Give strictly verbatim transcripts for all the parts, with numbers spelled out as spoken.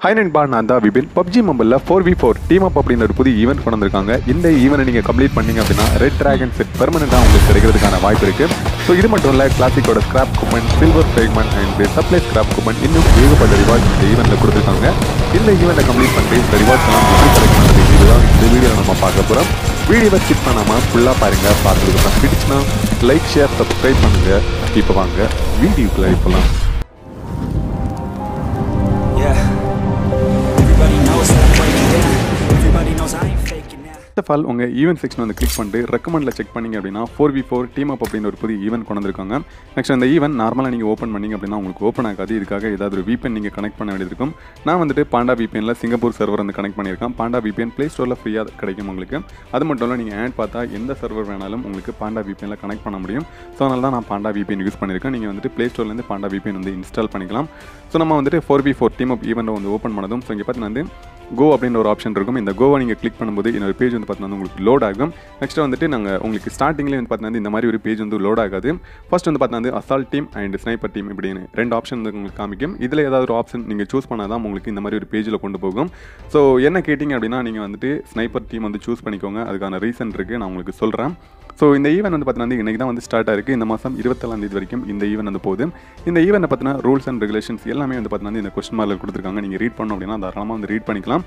Hi நண்பா, நான் தான் விபின். பப்ஜி மொபைலில் four V four team up அப்படின்னு ஒரு புதிய ஈவெண்ட் கொண்டு வந்திருக்காங்க. இந்த ஈவெண்ட்டை நீங்கள் கம்ப்ளீட் பண்ணிங்க அப்படின்னா ரெட் டிராகன் செட் பெர்மனெண்ட்டாக உங்களுக்கு கிடைக்கிறதுக்கான வாய்ப்பு இருக்குது. ஸோ இது மட்டும் இல்லை, கிளாசிக்கோட scrap coupon, silver fragment and supply scrap coupon, இன்னும் ஏகப்பட்ட ரிவார்ட்ஸ் இந்த ஈவெண்ட்டில் கொடுத்துருக்காங்க. இந்த ஈவெண்ட்டை கம்ப்ளீட் பண்ணி இந்த ரிவார்ட்ஸ் எல்லாம் எப்படி கிடைக்கும் இதுதான் இந்த வீடியோவில் நம்ம பார்க்க போகிறோம். வீடியோவை ஸ்கிப் பண்ணாமல் ஃபுல்லாக பாருங்கள். பார்த்துருக்கோம் பிடிச்சுன்னா லைக், ஷேர், சப்ஸ்கிரைப் பண்ணுங்கள். இப்போ வாங்க வீடியோக்குள்ளே போகலாம். ஃபர்ஸ்ட் ஆஃப் ஆல் உங்கள் ஈவெண்ட் செக்ஷன் வந்து கிளிக் பண்ணிட்டு ரெக்கமெண்டில் செக் பண்ணிங்க அப்படின்னா four V four team up அப்படின்னு ஒரு புதிய ஈவெண்ட் கொண்டு வந்திருக்காங்க. நெக்ஸ்ட் அந்த ஈவெண்ட் நார்மலாக நீங்கள் ஓப்பன் பண்ணிங்க அப்படின்னா உங்களுக்கு ஓப்பன் ஆகாது. இதுக்காக ஏதாவது ஒரு விபிஎன் நீங்கள் கனெக்ட் பண்ண வேண்டியது இருக்கும். நான் வந்துட்டு பாண்டா விபிஎனில் சிங்கப்பூர் சர்வர் வந்து கனெக்ட் பண்ணியிருக்கேன். பாண்டா விபிஎன் ப்ளே ஸ்டோரில் ஃப்ரீயாக கிடைக்கும் உங்களுக்கு. அது மட்டும் இல்லை, நீங்கள் ஆட் பார்த்தா எந்த சர்வர் வேணாலும் உங்களுக்கு பாண்டா விபிஎனில் கனெக்ட் பண்ண முடியும். ஸோ அதனால தான் நான் பாண்டா விபிஎன் யூஸ் பண்ணியிருக்கேன். நீங்கள் வந்துட்டு ப்ளே ஸ்டோர்லேருந்து பாண்டா விபிஎன் வந்து இன்ஸ்டால் பண்ணிக்கலாம். ஸோ நம்ம வந்துட்டு four V four team up ஈவெண்ட்டை வந்து ஓப்பன் பண்ணதும் ஸோ இங்கே பார்த்தீங்கன்னா வந்து கோ அப்படின்ற ஒரு ஆப்ஷன் இருக்கும். இந்த கோவை நீங்கள் கிளிக் பண்ணும்போது இன்னொரு பேஜ் வந்து பார்த்தீங்கன்னா உங்களுக்கு லோட் ஆகும். நெக்ஸ்ட் வந்துட்டு நாங்கள் உங்களுக்கு ஸ்டார்டிங்லேயே வந்து பார்த்தீங்கன்னா இந்த மாதிரி ஒரு பேஜ் வந்து லோட் ஆகாது. ஃபர்ஸ்ட் வந்து பார்த்தீங்கன்னா assault team and sniper team இப்படின்னு ரெண்டு ஆப்ஷன் வந்து உங்களுக்கு காமிக்கும். இதில் ஏதாவது ஒரு ஆப்ஷன் நீங்கள் சூஸ் பண்ணால் தான் உங்களுக்கு இந்த மாதிரி ஒரு பேஜில் கொண்டு போகும். ஸோ என்ன கேட்டிங்க அப்படின்னா நீங்கள் வந்துட்டு ஸ்னைப்பர் டீம் வந்து சூஸ் பண்ணிக்கோங்க. அதுக்கான ரீசன் இருக்குது, நான் உங்களுக்கு சொல்கிறேன். ஸோ இந்த ஈவெண்ட் வந்து பார்த்தீங்கன்னா இன்றைக்கி தான் வந்து ஸ்டார்ட் ஆயிருக்கு. இந்த மாதம் இருபத்தேழாம் தேதி வரைக்கும் இந்த ஈவெண்ட் வந்து போகுது. இந்த ஈவெண்ட்டை பற்றின ரூல்ஸ் அண்ட் ரெகுலேஷன்ஸ் எல்லாமே வந்து பார்த்தீங்கன்னா இந்த கொஸ்டின் மார்க்கில் கொடுத்துருக்காங்க. நீங்கள் ரீட் பண்ணோம் அப்படின்னா தாராளமாக வந்து ரீட் பண்ணிக்கலாம்.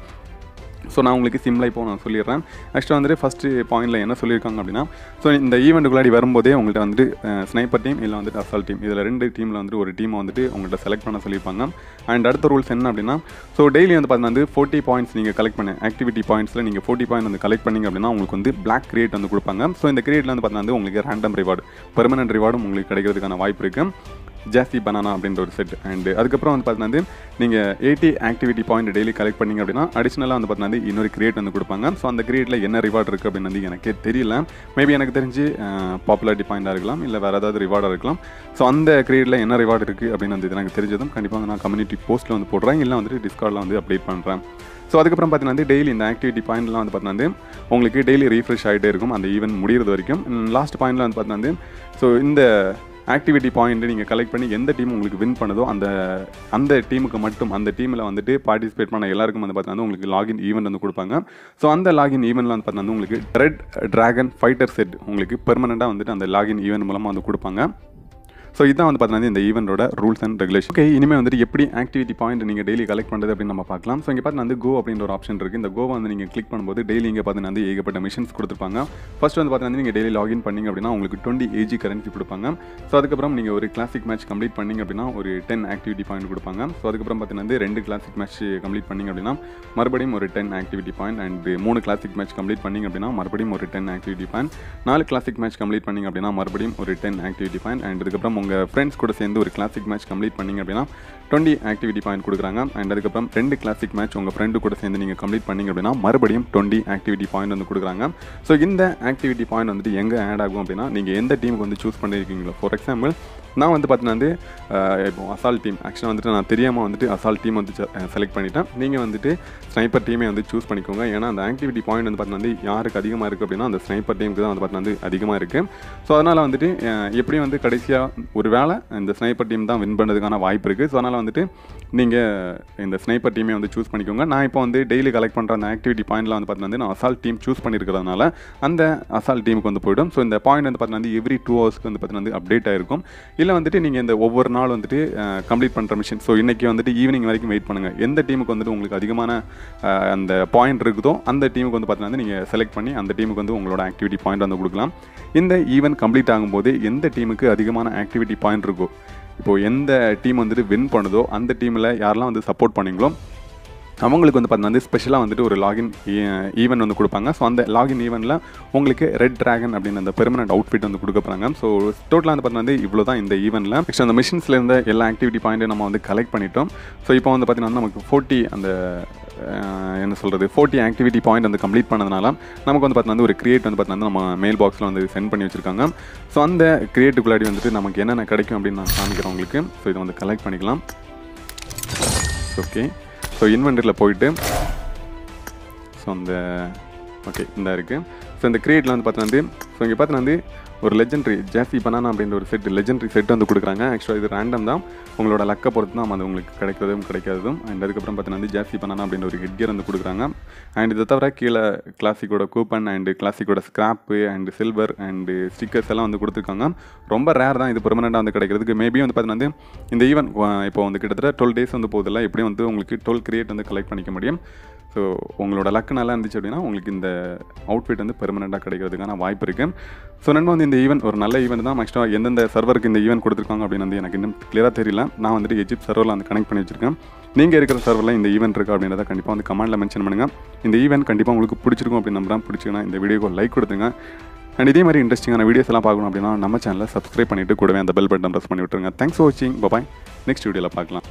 ஸோ நான் உங்களுக்கு சிம்பிளாக இப்போ நான் சொல்லிடுறேன். நெக்ஸ்ட்டு வந்துட்டு ஃபஸ்ட்டு பாயிண்டில் என்ன சொல்லியிருக்காங்க அப்படின்னா, ஸோ இந்த ஈவெண்ட்டுக்குள்ளாடி வரும்போதே உங்கள்கிட்ட வந்துட்டு ஸ்னைப்பர் டீம் இல்லை வந்துட்டு அசால்ட் டீம் இதில் ரெண்டு டீமில் வந்துட்டு ஒரு டீமை வந்துட்டு உங்கள்கிட்ட செலக்ட் பண்ண சொல்லியிருப்பாங்க. அண்ட் அடுத்த ரூல்ஸ் என்ன அப்படின்னா, ஸோ டெய்லி வந்து பார்த்தீங்கன்னா வந்து ஃபோர்ட்டி பாயிண்ட்ஸ் நீங்கள் கலெக்ட் பண்ண ஆக்டிவிட்டி பாயிண்ட்ஸில் நீங்கள் ஃபோர்ட்டி பாயிண்ட் வந்து கலெக்ட் பண்ணிங்க அப்படின்னா உங்களுக்கு வந்து பிளாக் கிரியேட் வந்து கொடுப்பாங்க. ஸோ இந்த கிரியேட்டில் வந்து பார்த்தீங்கன்னா உங்களுக்கு ரேண்டம் ரிவார்டு, பெர்மனன்ட் ரிவார்டும் உங்களுக்கு கிடைக்கிறதுக்கான வாய்ப்பு இருக்குது. ஜாஸ்தி பனானா அப்படின்ற ஒரு செட். அண்ட் அதுக்கப்புறம் வந்து பார்த்தீங்கன்னா நீங்கள் eighty activity point daily collect பண்ணிங்க அப்படின்னா அடிஷனலாக வந்து பார்த்தீங்கன்னா இன்னொரு கிரியேட் வந்து கொடுப்பாங்க. ஸோ அந்த கிரியேட்டில் என்ன ரிவார்டு இருக்குது அப்படின்னு வந்து எனக்கே தெரியல. மேபி எனக்கு தெரிஞ்சு பாப்புலாரிட்டி பாயிண்டாக இருக்கலாம், இல்லை வேறு ஏதாவது ரிவார்டாக இருக்கலாம். ஸோ அந்த கிரியேட்டில் என்ன ரிவார்டு இருக்குது அப்படின்னு வந்து எனக்கு தெரிஞ்சதும் கண்டிப்பாக வந்து நான் கம்யூனிட்டி போஸ்ட்டில் வந்து போடுறேன், இல்லை வந்துட்டு டிஸ்கார்டில் வந்து அப்டேட் பண்ணுறேன். ஸோ அதுக்கப்புறம் பார்த்தீங்கன்னா டெய்லி இந்த ஆக்டிவிட்டி பாயிண்ட்லாம் வந்து பார்த்தீங்கன்னா உங்களுக்கு டெய்லி ரீஃப்ரெஷ் ஆகிட்டே இருக்கும் அந்த ஈவெண்ட் முடிகிறது வரைக்கும். லாஸ்ட் பாயிண்டில் வந்து பார்த்தீங்கன்னா ஸோ இந்த ஆக்டிவிட்டி பாயிண்ட்டு நீங்கள் கலெக்ட் பண்ணி எந்த டீம் உங்களுக்கு வின் பண்ணுதோ அந்த அந்த டீமுக்கு மட்டும் அந்த டீமில் வந்துட்டு பார்ட்டிசிபேட் பண்ண எல்லாருக்கும் வந்து பார்த்தீங்கன்னா உங்களுக்கு லாகின் ஈவெண்ட் வந்து கொடுப்பாங்க. ஸோ அந்த லாகின் ஈவெண்ட்டில் வந்து பார்த்தீங்கன்னா உங்களுக்கு ரெட் டிராகன் ஃபைட்டர் செட் உங்களுக்கு பெர்மனெண்ட்டாக வந்துட்டு அந்த லாகின் ஈவெண்ட் மூலமாக வந்து கொடுப்பாங்க. ஸோ இதான் வந்து பார்த்தீங்கன்னா இந்த ஈவெண்ட்டோட ரூல்ஸ் அண்ட் ரெகுலேஷன். ஓகே, இனிமேல் வந்துட்டு எப்படி ஆக்டிவிட்டி பாயிண்ட் நீங்கள் டெய்லி கலெக்ட் பண்ணுறது அப்படின்னு நம்ம பார்க்கலாம். ஸோ இங்கே பார்த்தீங்கன்னா வந்து கோ அப்படின்ற ஒரு ஆப்ஷன் இருக்குது. இந்த கோவை வந்து நீங்கள் கிளிக் பண்ணும்போது டெய்லி இங்கே பார்த்தீங்கன்னா வந்து ஏகப்பட்ட மிஷன்ஸ் கொடுத்துருப்பாங்க. ஃபர்ஸ்ட் வந்து பார்த்தீங்கன்னா நீங்கள் டெய்லி லாகின் பண்ணிங்க அப்படின்னா உங்களுக்கு டுவெண்ட்டி ஏஜி கரன்சி கொடுப்பாங்க. ஸோ அதுக்கப்புறம் நீங்கள் ஒரு கிளாசிக் மேட்ச் கம்ப்ளீட் பண்ணிங்க அப்படின்னா ஒரு டென் ஆக்டிவிட்டி பாயிண்ட் கொடுப்பாங்க. ஸோ அதுக்கப்புறம் பார்த்தீங்கன்னா ரெண்டு கிளாசிக் மேட்ச் கம்ப்ளீட் பண்ணிங்க அப்படின்னா மறுபடியும் ஒரு டென் ஆக்டிவிட்டி பாயிண்ட். அண்ட் மூணு கிளாசிக் மேட்ச் கம்ப்ளீட் பண்ணிங்க அப்படின்னா மறுபடியும் ஒரு டென் ஆக்டிவிட்டி பாயிண்ட். நாலு கிளாசிக் மேட்ச் கம்ப்ளீட் பண்ணிங்க அப்படின்னா மறுபடியும் ஒரு டென் ஆக்டிவிட்டி பாயிண்ட். அண்ட் அதுக்கப்புறம் உங்கள் ஃப்ரெண்ட்ஸ் கூட சேர்ந்து ஒரு கிளாசிக் மேட்ச் கம்ப்ளீட் பண்ணிங்க அப்படின்னா டுவெண்ட்டி ஆக்டிவிட்டி பாயிண்ட் கொடுக்குறாங்க. அண்ட் அதுக்கப்புறம் ரெண்டு கிளாசிக் மேட்ச் உங்கள் ஃப்ரெண்டு கூட சேர்ந்து நீங்கள் கம்ப்ளீட் பண்ணிங்க அப்படின்னா மறுபடியும் டுவெண்ட்டி ஆக்டிவிட்டி பாயிண்ட் வந்து கொடுக்குறாங்க. ஸோ இந்த ஆக்டிவிட்டி பாயிண்ட் வந்துட்டு எங்கே ஆட் ஆகும் அப்படின்னா நீங்கள் எந்த டீமுக்கு வந்து சூஸ் பண்ணியிருக்கீங்களோ. ஃபார் எக்ஸாம்பிள் நான் வந்து பார்த்தீங்கன்னா வந்து இப்போ அசால்ட் டீம் ஆக்சுவலாக வந்துட்டு நான் தெரியாமல் வந்துட்டு அசால்ட் டீம் வந்து செலக்ட் பண்ணிட்டேன். நீங்கள் வந்துட்டு ஸ்னைப்பர் டீமே வந்து சூஸ் பண்ணிக்கோங்க. ஏன்னா அந்த ஆக்டிவிட்டி பாயிண்ட் வந்து பார்த்தீங்கன்னா வந்து யாருக்கு அதிகமாக இருக்குது அப்படின்னா அந்த ஸ்னைப்பர் டீமுக்கு தான் வந்து பார்த்தீங்கன்னா வந்து அதிகமாக இருக்குது. ஸோ அதனால் வந்துட்டு எப்படி வந்து கடைசியாக ஒரு வேளை இந்த ஸ்னைப்பர் டீம் தான் வின் பண்ணுறதுக்கான வாய்ப்பு இருக்குது. ஸோ அதனால் வந்துட்டு நீங்கள் இந்த ஸ்னைப்பர் டீமே வந்து சூஸ் பண்ணிக்கோங்க. நான் இப்போ வந்து டெய்லி கலெக்ட் பண்ணுற அந்த ஆக்டிவிட்டி பாயிண்ட்லாம் வந்து பார்த்தீங்கன்னா நான் அசால்ட் டீம் சூஸ் பண்ணியிருக்கிறதுனால அந்த அசால்ட் டீமுக்கு வந்து போய்டும். ஸோ இந்த பாயிண்ட் வந்து பார்த்தீங்கன்னா எவ்ரி டூ ஹவர்ஸ்க்கு வந்து பார்த்தீங்கன்னா வந்து அப்டேட் ஆகிருக்கும். இல்லை வந்துட்டு நீங்கள் இந்த ஒவ்வொரு நாள் வந்துட்டு கம்ப்ளீட் பண்ணுற மிஷன். ஸோ இன்றைக்கி வந்துட்டு ஈவினிங் வரைக்கும் வெயிட் பண்ணுங்கள். எந்த டீமுக்கு வந்துட்டு உங்களுக்கு அதிகமான அந்த பாயிண்ட் இருக்குதோ அந்த டீமுக்கு வந்து பார்த்தீங்கன்னா நீங்கள் செலக்ட் பண்ணி அந்த டீமுக்கு வந்து உங்களோட ஆக்டிவிட்டி பாயிண்ட் வந்து கொடுக்கலாம். இந்த ஈவெண்ட் கம்ப்ளீட் ஆகும்போது எந்த டீமுக்கு அதிகமான ஆக்டிவிட்டி பாயிண்ட் இருக்கோ, இப்போது எந்த டீம் வந்துட்டு வின் பண்ணுதோ அந்த டீமில் யாரெல்லாம் வந்து சப்போர்ட் பண்ணிங்களோ அவங்களுக்கு வந்து பார்த்தீங்கன்னா வந்து ஸ்பெஷலாக வந்துட்டு ஒரு லாகின் ஈவெண்ட் வந்து கொடுப்பாங்க. ஸோ அந்த லாகின் ஈவெண்ட்டில் உங்களுக்கு ரெட் டிராகன் அப்படின்னு அந்த பெர்மனன்ட் அவுட்ஃபிட் வந்து கொடுக்க போகிறாங்க. ஸோ டோட்டலாக வந்து பார்த்தீங்கன்னா இவ்வளோ தான் இந்த ஈவெண்ட்டில். நெக்ஸ்ட் அந்த மிஷின்ஸில் இருந்த எல்லா ஆக்டிவிட்டி பாயிண்ட்டும் நம்ம வந்து கலெக்ட் பண்ணிட்டோம். ஸோ இப்போ வந்து பார்த்தீங்கன்னா நமக்கு ஃபோர்ட்டி அந்த என்ன சொல்கிறது ஃபோர்ட்டி ஆக்டிவிட்டி பாயிண்ட் வந்து கம்ப்ளீட் பண்ணதுனால நமக்கு வந்து பார்த்தீங்கன்னா ஒரு கிரியேட் வந்து பார்த்தீங்கன்னா நம்ம மெயில் பாக்ஸில் வந்து சென்ட் பண்ணி வச்சுருக்காங்க. ஸோ அந்த கிரியேட்டுக்குள்ளாடி வந்துட்டு நமக்கு என்னென்ன கிடைக்கும் அப்படின்னு நான் காமிக்கிறேன் உங்களுக்கு. ஸோ இதை வந்து கலெக்ட் பண்ணிக்கலாம். ஓகே, ஸோ இன்வென்டரியில் போயிட்டு ஸோ அந்த ஓகே இந்த இருக்குது. ஸோ இந்த கிரியேட்டில் வந்து பார்த்தீங்கன்னா ஸோ இங்கே பார்த்தீங்கன்னா வந்து ஒரு லெஜெண்டரி ஜாஃபி பனானா அப்படின்ற ஒரு செட் லெஜெண்டரி செட் வந்து கொடுக்குறாங்க. ஆக்சுவலாக இது ரேண்டம் தான், உங்களோட லக்கை பொறுத்து தான் அது உங்களுக்கு கிடைக்கிறதும் கிடைக்காததும். அண்ட் அதுக்கப்புறம் பார்த்தீங்கன்னா வந்து ஜாஃபி பனானா அப்படின்ற ஒரு ஹெட் கியர் வந்து கொடுக்குறாங்க. அண்ட் இதை தவிர கீழே கிளாசிக்கோட கூப்பன் அண்டு கிளாசிக்கோட scrap and silver and stickers எல்லாம் வந்து கொடுத்துருக்காங்க. ரொம்ப ரேர் தான் இது பெர்மனெண்ட்டாக வந்து கிடைக்கிறதுக்கு. மேபி வந்து பார்த்தீங்கன்னா வந்து இந்த ஈவெண்ட் இப்போ வந்து கிட்டத்தட்ட டுவெல் டேஸ் வந்து போதில்லை, எப்படியும் வந்து உங்களுக்கு டுவெல் கிரியேட் வந்து கலெக்ட் பண்ணிக்க முடியும். ஸோ உங்களோட லக்கு நல்லா இருந்துச்சு அப்படின்னா உங்களுக்கு இந்த அவுட்ஃபிட் வந்து பெர்மனெண்ட்டாக கிடைக்கிறதுக்கான வாய்ப்பு இருக்குது. ஸோ நண்பா வந்து இந்த ஈவெண்ட் ஒரு நல்ல ஈவெண்ட் தான். ஆக்சுவலாக எந்தெந்த சர்வருக்கு இந்த ஈவெண்ட் கொடுத்துருக்காங்க அப்படின்னு வந்து எனக்கு இன்னும் கிளியராக தெரியல. நான் வந்துட்டு எஜிப்ட் சர்வரில் வந்து கனெக்ட் பண்ணி வச்சிருக்கேன். நீங்கள் இருக்கிற சர்வரில் இந்த ஈவெண்ட் இருக்குது அப்படின்றத கண்டிப்பாக வந்து கமெண்ட்டில் மென்ஷன் பண்ணுங்கள். இந்த ஈவெண்ட் கண்டிப்பாக உங்களுக்கு பிடிச்சிருக்கும் அப்படின்னு நம்புறேன். பிடிச்சிங்கன்னா இந்த வீடியோக்கு லைக் கொடுத்துங்க. அண்ட் இதே மாதிரி இன்ட்ரெஸ்டிங்கான வீடியோஸ் எல்லாம் பார்க்கணும் அப்படின்னா நம்ம சேனலை சப்ஸ்கிரைப் பண்ணிவிட்டு கூடவே அந்த பெல் பட்டன் ப்ரெஸ் பண்ணி விட்டுருங்க. தேங்க்ஸ் ஃபார் வாட்சிங். பாய். நெக்ஸ்ட் வீடியோவில் பார்க்கலாம்.